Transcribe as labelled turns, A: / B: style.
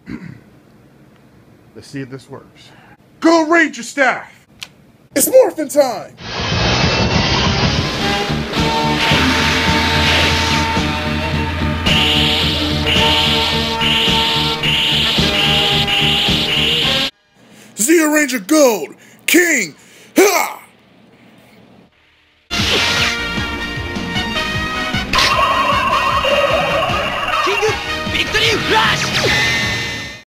A: Let's see if this works. Go Ranger Staff!
B: It's morphin' time! Zeo Ranger Gold! King! Ha!
C: King Victory Flash!